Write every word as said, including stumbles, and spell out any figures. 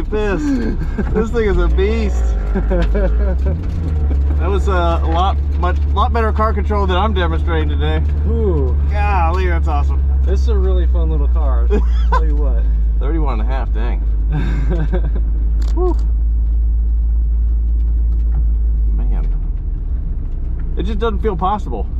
this. This thing is a beast. That was uh, a lot, much, lot better car control than I'm demonstrating today. Ooh. Golly, that's awesome. This is a really fun little car. I'll tell you what. thirty-one and a half, dang. Whew. Man. It just doesn't feel possible.